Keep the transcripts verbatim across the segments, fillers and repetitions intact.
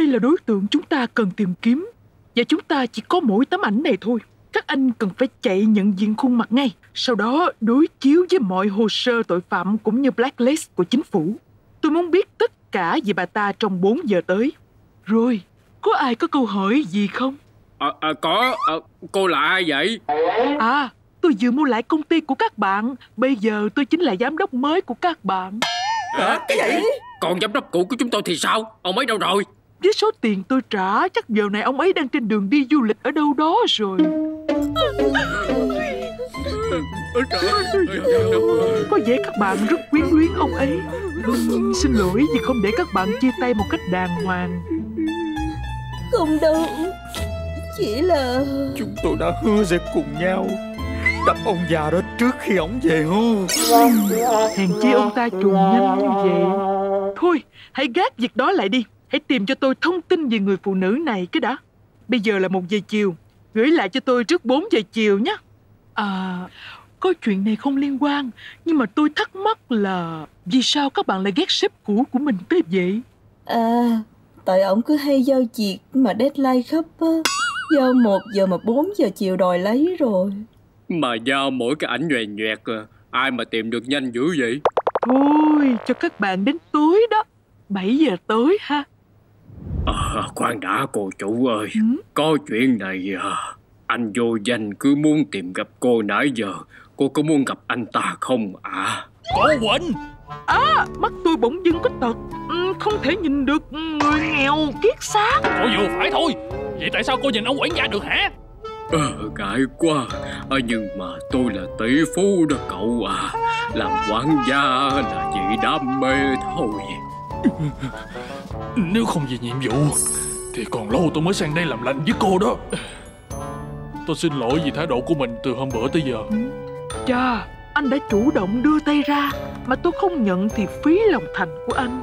là đối tượng chúng ta cần tìm kiếm, và chúng ta chỉ có mỗi tấm ảnh này thôi. Các anh cần phải chạy nhận diện khuôn mặt ngay, sau đó đối chiếu với mọi hồ sơ tội phạm cũng như blacklist của chính phủ. Tôi muốn biết tất cả về bà ta trong bốn giờ tới. Rồi, có ai có câu hỏi gì không? À, à, có, à, cô là ai vậy? À, tôi vừa mua lại công ty của các bạn. Bây giờ tôi chính là giám đốc mới của các bạn. À, cái gì? Còn giám đốc cũ của chúng tôi thì sao? Ông ấy đâu rồi? Với số tiền tôi trả, chắc giờ này ông ấy đang trên đường đi du lịch ở đâu đó rồi. Có vẻ các bạn rất quyến luyến ông ấy. uhm, Xin lỗi vì không để các bạn chia tay một cách đàng hoàng. Không đâu, chỉ là chúng tôi đã hứa sẽ cùng nhau đập ông già đó trước khi ông về hưu. Hèn chi ông ta trùng nhanh như vậy. Thôi, hãy gác việc đó lại đi. Hãy tìm cho tôi thông tin về người phụ nữ này cái đã. Bây giờ là một giờ chiều. Gửi lại cho tôi trước bốn giờ chiều nhé. À, có chuyện này không liên quan, nhưng mà tôi thắc mắc là vì sao các bạn lại ghét sếp cũ của mình tới vậy? À, tại ổng cứ hay giao việc mà deadline gấp á. Giao một giờ mà bốn giờ chiều đòi lấy rồi. Mà giao mỗi cái ảnh nhoèn nhoẹt à. Ai mà tìm được nhanh dữ vậy? Thôi, cho các bạn đến tối đó. Bảy giờ tối ha. À, khoan đã cô chủ ơi. ừ? Có chuyện này à. Anh vô danh cứ muốn tìm gặp cô nãy giờ. Cô có muốn gặp anh ta không ạ? À? Cô Quỳnh! À, mắt tôi bỗng dưng có tật, ừ, không thể nhìn được người nghèo kiết xác. Cô vừa phải thôi. Vậy tại sao cô nhìn ông quản gia được hả? Ờ, ngại quá. À, nhưng mà tôi là tỷ phú đó cậu à. Làm quản gia là vì đam mê thôi. Nếu không vì nhiệm vụ thì còn lâu tôi mới sang đây làm lành với cô đó. Tôi xin lỗi vì thái độ của mình từ hôm bữa tới giờ. ừ. Chà, anh đã chủ động đưa tay ra, mà tôi không nhận thì phí lòng thành của anh.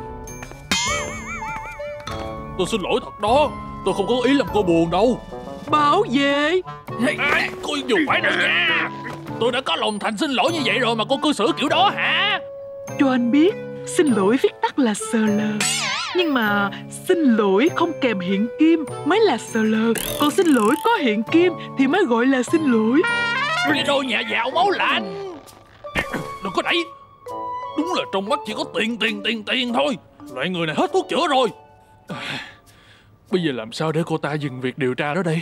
Tôi xin lỗi thật đó. Tôi không có ý làm cô buồn đâu. Bảo vệ. À, cô dùng phải đâu nha. Tôi đã có lòng thành xin lỗi như vậy rồi mà cô cư xử kiểu đó hả? Cho anh biết, xin lỗi viết tắt là sờ lờ. Nhưng mà xin lỗi không kèm hiện kim mới là sờ lờ. Còn xin lỗi có hiện kim thì mới gọi là xin lỗi. Cái đôi nhà giàu máu lạnh. Đừng có đẩy. Đúng là trong mắt chỉ có tiền tiền tiền tiền thôi. Loại người này hết thuốc chữa rồi. Bây giờ làm sao để cô ta dừng việc điều tra đó đây?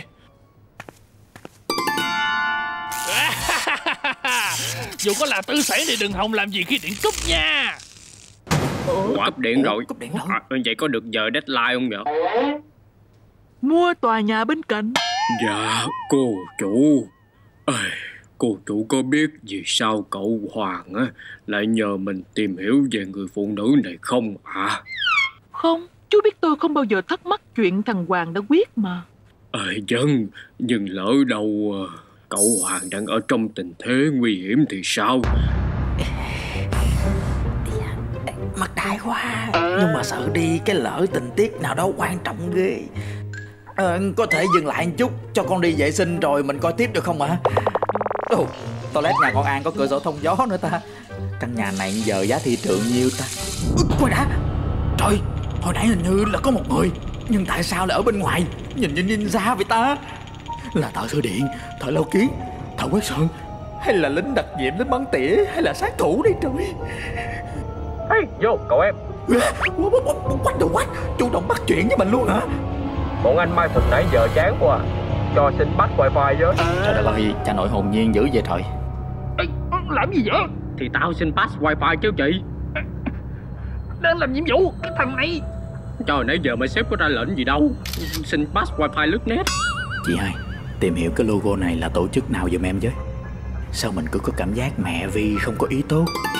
Dù có là tư sản thì đừng hòng làm gì khi điện cúp nha. Ủa, cúp điện rồi. Cúp điện rồi. À, vậy có được giờ deadline không vậy? Mua tòa nhà bên cạnh. Dạ, cô chủ. À, cô chủ có biết vì sao cậu Hoàng á lại nhờ mình tìm hiểu về người phụ nữ này không ạ? À? Không, chú biết tôi không bao giờ thắc mắc chuyện thằng Hoàng đã quyết mà. Ờ, à, vâng, nhưng lỡ đâu cậu Hoàng đang ở trong tình thế nguy hiểm thì sao? Mặt đại quá. Nhưng mà sợ đi cái lỡ tình tiết nào đó quan trọng ghê. À, có thể dừng lại một chút cho con đi vệ sinh rồi mình coi tiếp được không ạ? Ồ, toilet nhà con An có cửa sổ thông gió nữa ta. Căn nhà này giờ giá thị trường nhiêu ta? Coi đã. Trời, hồi nãy hình như là có một người, nhưng tại sao lại ở bên ngoài? Nhìn nhìn nhìn ra vậy ta? Là thợ sửa điện, thợ lau kiến, thợ quét sơn, hay là lính đặc nhiệm, lính bắn tỉa, hay là sát thủ đây trời? Hey, vô cậu em. Quách đồ quách, chủ động bắt chuyện với mình luôn hả? Bọn anh mai phục nãy giờ chán quá. Cho xin bắt wifi với. Trời đất ơi, cha nội hồn nhiên dữ vậy trời. Ê, làm gì vậy? Thì tao xin pass wifi chứ chị. Đang làm nhiệm vụ, cái thằng này. Trời, nãy giờ mà sếp có ra lệnh gì đâu. Xin pass wifi lướt net. Chị hai, tìm hiểu cái logo này là tổ chức nào giùm em với. Sao mình cứ có cảm giác mẹ Vi không có ý tốt.